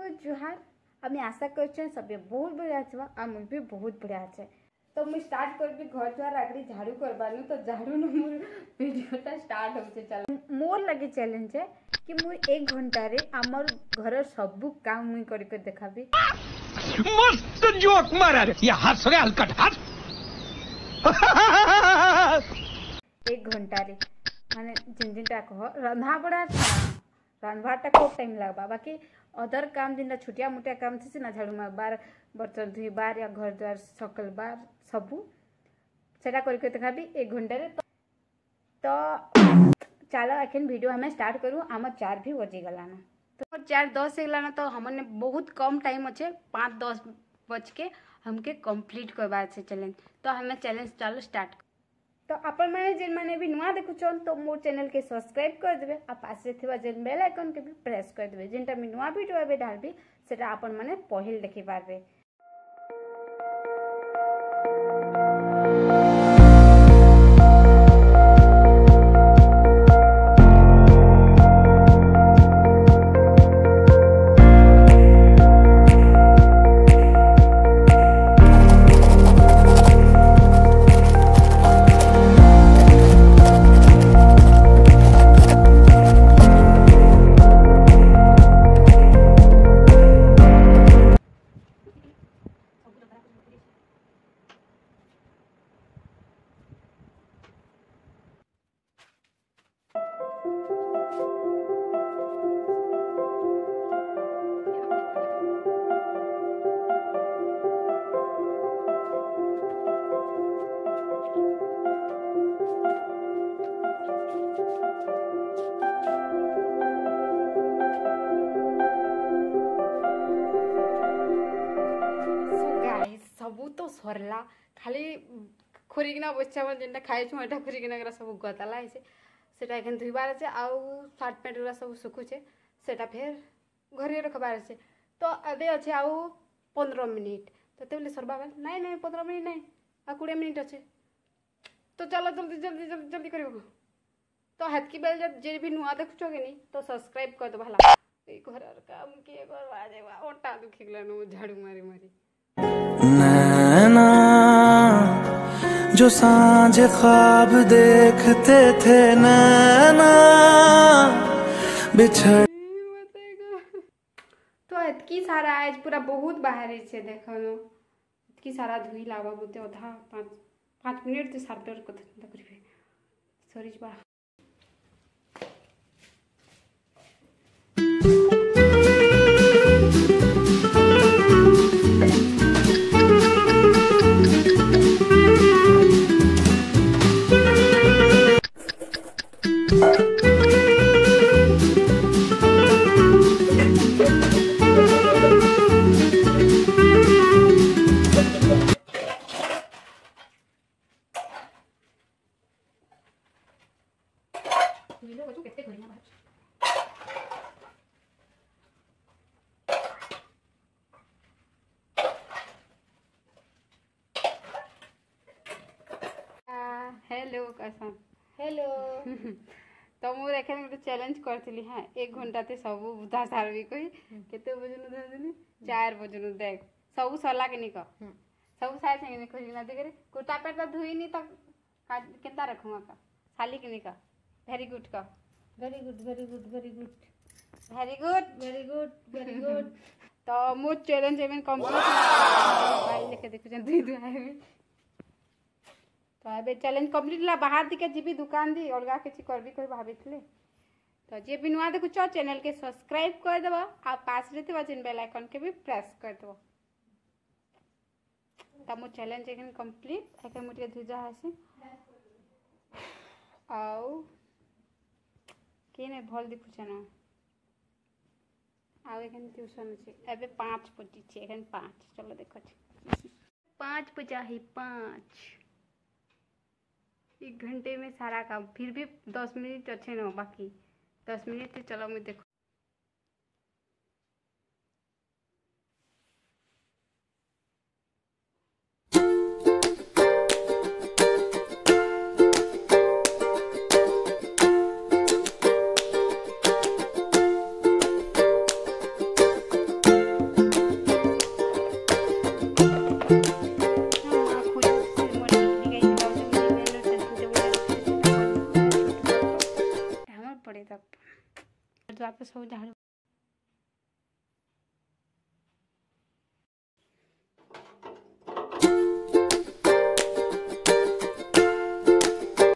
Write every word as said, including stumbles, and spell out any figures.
बहुत जुहार आम आशा कर सब बहुत बढ़िया थी आ मुझे भी बहुत बढ़िया अच्छे। तो मुझे स्टार्ट कर घर द्वार आगे झाड़ू करवानु तो झाड़ू न मोर वीडियोटा स्टार्ट होचे। चल मोर लगे चैलेंज है कि मुझे एक घंटा रे आमर घर सब काम मुई करके देखाबी। मस्त जोक मारा रे या हंस रे हलकट हंस। एक घंटा रे माने जिन जिनटा कह रंधा बड़ा रंधवाटा खूब टाइम लगवा बाकी अदर काम जिनटा छोटिया मोटिया काम थी ना झाड़ू मारबार बर्तन धुईबार या घर द्वार सकल बार सबू सेटा करके देखाबी एक घंटे रे। तो चलो एखन वीडियो हमें स्टार्ट करूँ। आम चार भी बजी गलाना तो चार दस गलाना तो हमने बहुत कम टाइम अच्छे पाँच दस बज के हमके कंप्लीट करवा है चैलेंज। तो हमें चैलेंज चलो स्टार्ट। तो आपण मैंने जिन मैंने भी नुआ देखुन तो मोर चैनल के सब्सक्राइब कर देवे आ पास रे जेन बेल आइकन के भी प्रेस कर देवे जिनटा मी नुआ वीडियो एबे डालबी सेटा आपण माने पहिल देखि पारबे। सबू तो सरला खाली खोरिकिना बच्चा मन जेनटा खाइछु एटा खोरिकिना सब गताला है सेटा एखन धुईबार আছে आउ शर्ट पैंट गुरा सब सुखुचे सेटा फिर घरे रखबार আছে। तो अबे अच्छे आउ पंद्रह मिनिट तो तेबले सरबा नहीं नहीं पंद्रह मिनिट नहीं आ बीस मिनिट अच्छे। तो चलो जल्दी जल्दी जल्दी जल्दी करियो। तो हाथ की बेल जब जे भी नुआ देखछो के नहीं तो सब्सक्राइब कर दो भला ए घरर काम के करवा देवा ओटा दुखी गलानो झाड़ू मारी मारी। नैना जो सांझ ख्वाब देखते थे नैना बिछड़ तो इतकी सारा आज पूरा बहुत बाहर से देखो इतकी सारा धुई लावा बोलते अधा पाँच पाँच मिनट तो सात डर को करेंगे सॉरी बा। हेलो कैसा हेलो। तो मुझे एखन गोटे चैलेंज करथिली हां एक घंटा ते सब बुधा सारबी कोई केते बजन धरदिनी चार बजन देख सब सरला के निक सब साइ संगे निक ना देख रे कुर्ता पैंट तो धुई नी त केनता रखूंगा का साली के निक वेरी गुड का very good very good very good very good very good very गुड। तो मो चैलेंज एमन कंप्लीट भाई लेके देखु जन दुई दुआई तो अबे चैलेंज कंप्लीट ला बाहर दिके जीबी दुकान दी अलगा किछि करबी कोई भाबितले। तो जे भी नुआ देखु चैनल के सब्सक्राइब कर देबा आ पास रहते बजन बेल आइकन के भी प्रेस कर देबा। त मो चैलेंज एखन कंप्लीट एके मुटिए धुजा हसी आउ केने भल दिखु छना आउ एखन ट्यूशन छै एबे पाँच बजे छै एखन पाँच चलो देखो छै पाँच बजा है पाँच एक घंटे में सारा काम फिर भी दस मिनट अच्छे ना बाकी दस मिनट चलो मैं देखो। तक। द्वार पे सब झाड़ू